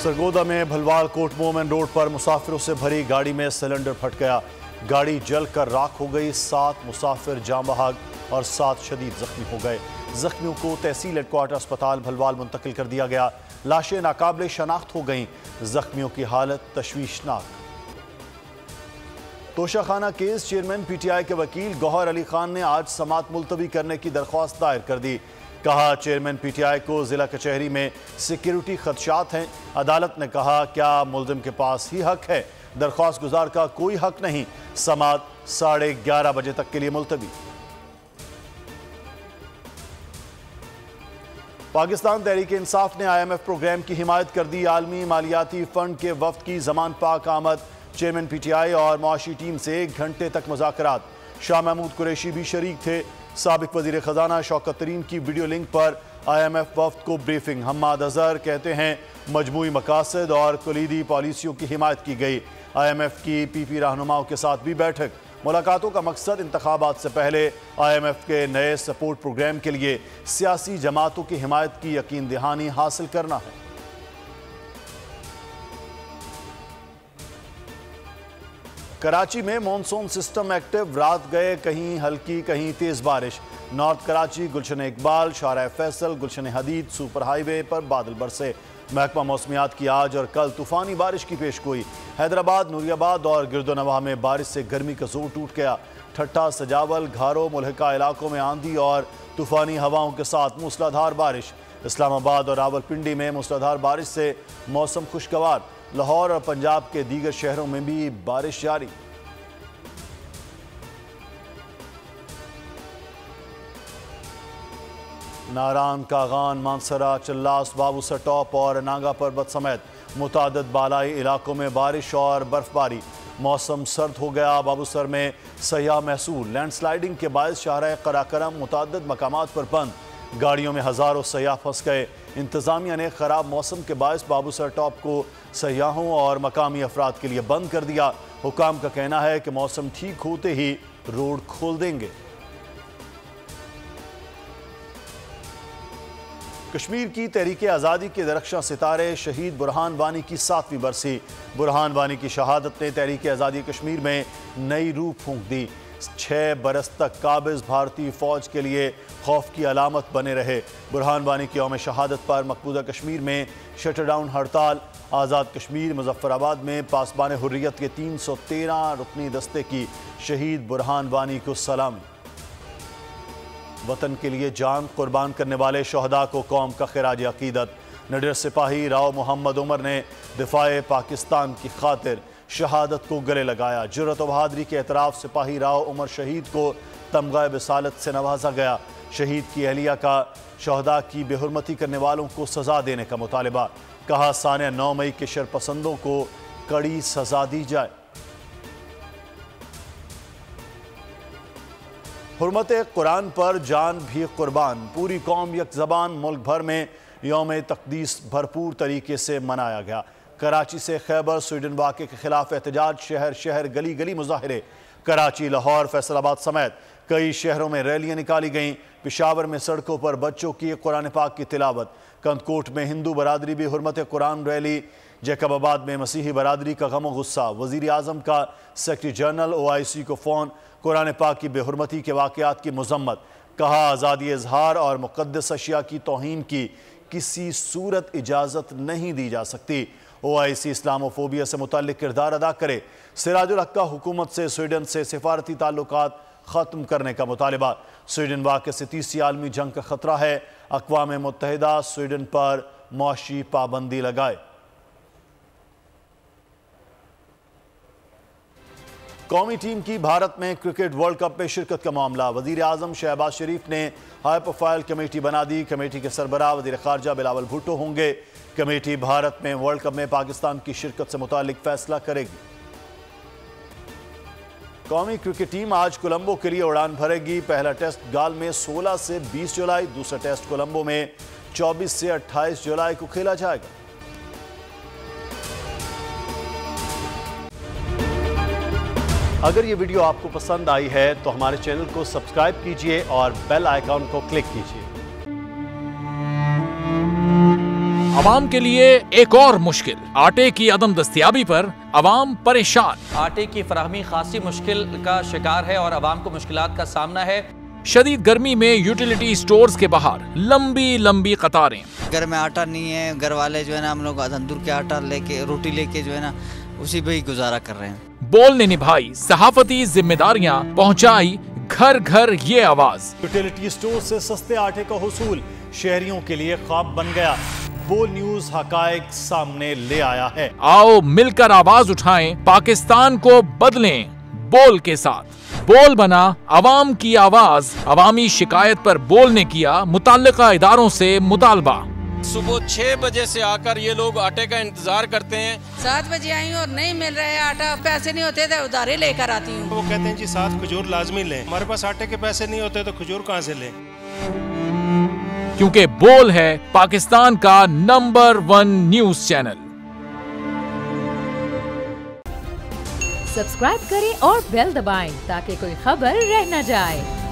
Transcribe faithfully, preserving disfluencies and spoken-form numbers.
सरगोदा में Bhalwal coat Momen road पर मुसाफिरों से भरी गाड़ी में सिलेंडर फट गया। गाड़ी जलकर राख हो गई। सात मुसाफिर जाँ बहक और सात शदीद जख्मी हो गए। जख्मियों को तहसील हेडक्वार्टर अस्पताल भलवाल मुंतकिल कर दिया गया। लाशें नाकाबिले शनाख्त हो गईं। जख्मियों की हालत तशवीशनाक। तोशाखाना केस चेयरमैन पीटीआई के वकील गौहर अली खान ने आज समाअत मुलतवी करने की दरख्वास्त दायर कर दी। कहा, चेयरमैन पीटीआई को जिला कचहरी में सिक्योरिटी खदशात हैं। अदालत ने कहा, क्या मुल्जिम के पास ही हक है? दरख्वास्त गुजार का कोई हक नहीं। समाअत साढ़े ग्यारह बजे तक के लिए मुलतवी। पाकिस्तान तहरीक इंसाफ ने आई एम एफ प्रोग्राम की हिमायत कर दी। आलमी मालियाती फंड के वफ्द की जमान पाक आमद। चेयरमैन पीटीआई और मुआशी टीम से एक घंटे तक मुज़ाकरात। शाह महमूद कुरैशी भी शरीक थे। साबिक वजीर खजाना शौकत तरीन की वीडियो लिंक पर आई एम एफ वफ्द को ब्रीफिंग। हम्माद अजहर कहते हैं, मजमूई मकासद और कुलीदी पॉलिसियों की हिमायत की गई। आई एम एफ की पी पी रहनुमाओं के साथ भी बैठक। मुलाकातों का मकसद इंतखाबात से पहले आई एम एफ के नए सपोर्ट प्रोग्राम के लिए सियासी जमातों की हिमायत की यकीन दहानी हासिल करना है। कराची में मॉनसून सिस्टम एक्टिव। रात गए कहीं हल्की कहीं तेज बारिश। North Karachi, Gulshan Iqbal, Shahrah Faisal, Gulshan Hadeed super highway पर बादल बरसे। महकमा मौसमियात की आज और कल तूफानी बारिश की पेशगोई। हैदराबाद, नूरियाबाद और गिरदोनवाह में बारिश से गर्मी का जोर टूट गया। ठट्ठा, सजावल, घारो, मुल्हिका इलाकों में आंधी और तूफानी हवाओं के साथ मूसलाधार बारिश। इस्लामाबाद और रावलपिंडी में मूसलाधार बारिश से मौसम खुशगवार। लाहौर और पंजाब के दीगर शहरों में भी बारिश जारी। नारान, कागान, मानसरा, चल्लास, बाबूसर टॉप और नागा पर्वत समेत मुतादद बालाई इलाकों में बारिश और बर्फबारी। मौसम सर्द हो गया। बाबूसर में सयाह महसूल। लैंडस्लाइडिंग के बायस शाहराह कराकरम मुतादद मकामात पर बंद। गाड़ियों में हज़ारों सयाह फंस गए। इंतज़ामिया ने ख़राब मौसम के बायस बाबूसर टॉप को सयाहों और मकामी अफराद के लिए बंद कर दिया। हुकाम का कहना है कि मौसम ठीक होते ही रोड खोल देंगे। कश्मीर की तहरीक आज़ादी के दरख्शां सितारे शहीद बुरहान वानी की सातवीं बरसी। बुरहान वानी की शहादत ने तहरीक आज़ादी कश्मीर में नई रूह फूंक दी। छः बरस तक काबिज भारतीय फ़ौज के लिए खौफ की अलामत बने रहे। बुरहान वानी की यौम शहादत पर मकबूजा कश्मीर में शटरडाउन हड़ताल। आज़ाद कश्मीर मुजफ्फराबाद में पासबान हुर्रियत के तीन सौ तेरह रुकनी दस्ते की शहीद बुरहान वानी को सलामी। वतन के लिए जान कुर्बान करने वाले शहदा को कौम का खिराज अकीदत। निडर सिपाही राव मोहम्मद उमर ने दिफाए पाकिस्तान की खातिर शहादत को गले लगाया। जुर्रत और बहादुरी के एतराफ़ सिपाही राव उमर शहीद को तमगा बिसालत से नवाजा गया। शहीद की अहलिया का शहदा की बेहुरमती करने वालों को सज़ा देने का मुतालबा। कहा, साने नौ मई के शरपसंदों को कड़ी सज़ा दी जाए। हुर्मत कुरान पर जान भी कुर्बान। पूरी कौम यक ज़बान। मुल्क भर में यौम तक़दीस भरपूर तरीके से मनाया गया। कराची से खैबर स्वीडन वाक़े के खिलाफ एहतजाज। शहर शहर गली गली मुजाहिरे। कराची, लाहौर, फैसलाबाद समेत कई शहरों में रैलियां निकाली गईं। पेशावर में सड़कों पर बच्चों की कुरान पाक की तिलावत। कंदकोट में हिंदू बरादरी भी हुर्मत कुरान रैली। जैकबाबाद में मसीही बरादरी का गम गुस्सा। वज़ीर आज़म का सेक्रेटरी जनरल ओ आई सी को फ़ोन। कुरान पाक की बेहुरमती के वाक़यात की मज़म्मत। कहा, आज़ादी इज़हार और मुक़द्दस अशिया की तौहीन की किसी सूरत इजाज़त नहीं दी जा सकती। ओ आई सी इस्लामोफोबिया से मुतल्लिक़ किरदार अदा करे। सिराजुल हक़ का हुकूमत से स्वीडन से सिफारती ताल्लुकात ख़त्म करने का मुतालबा। स्वीडन वाक़े से तीसरी आलमी जंग का ख़तरा है। अक़वाम मुत्तहिदा स्वीडन पर मुआशी पाबंदी लगाए। कौमी टीम की भारत में क्रिकेट वर्ल्ड कप में शिरकत का मामला। वज़ीर आज़म शहबाज शरीफ ने हाई प्रोफाइल कमेटी बना दी। कमेटी के सरबराह वज़ीर ख़ारजा बिलावल भुट्टो होंगे। कमेटी भारत में वर्ल्ड कप में पाकिस्तान की शिरकत से मुतालिक फैसला करेगी। कौमी क्रिकेट टीम आज कोलंबो के लिए उड़ान भरेगी। पहला टेस्ट गाल में सोलह से बीस जुलाई, दूसरा टेस्ट कोलंबो में चौबीस से अट्ठाईस जुलाई को खेला जाएगा। अगर ये वीडियो आपको पसंद आई है तो हमारे चैनल को सब्सक्राइब कीजिए और बेल आइकॉन को क्लिक कीजिए। अवाम के लिए एक और मुश्किल, आटे की अदम दस्तयाबी पर अवाम परेशान। आटे की फराहमी खासी मुश्किल का शिकार है और अवाम को मुश्किलात का सामना है। शदीद गर्मी में यूटिलिटी स्टोर्स के बाहर लंबी लंबी कतारें। घर में आटा नहीं है, घर वाले जो है ना हम लोग तंदूर के आटा लेके रोटी लेके जो है ना उसी पे ही गुजारा कर रहे हैं। बोल ने निभाई सहाफती जिम्मेदारियां, पहुंचाई घर घर ये आवाज। यूटिलिटी स्टोर से सस्ते आटे का हुसूल शहरियों के लिए ख्वाब बन गया। बोल न्यूज हकायक सामने ले आया है। आओ मिलकर आवाज उठाएं, पाकिस्तान को बदलें बोल के साथ। बोल बना अवाम की आवाज। अवामी शिकायत पर बोल ने किया मुताल्लिका इदारों से मुतालबा। सुबह छह बजे से आकर ये लोग आटे का इंतजार करते हैं। सात बजे आई और नहीं मिल रहा है आटा, पैसे नहीं होते थे उधारे लेकर आती हूँ। वो कहते हैं जी सात खजूर लाजमी लें। हमारे पास आटे के पैसे नहीं होते तो खजूर कहाँ से लें? क्योंकि बोल है पाकिस्तान का number one news channel. Subscribe करें और बेल दबाएं ताकि कोई खबर रह न जाए।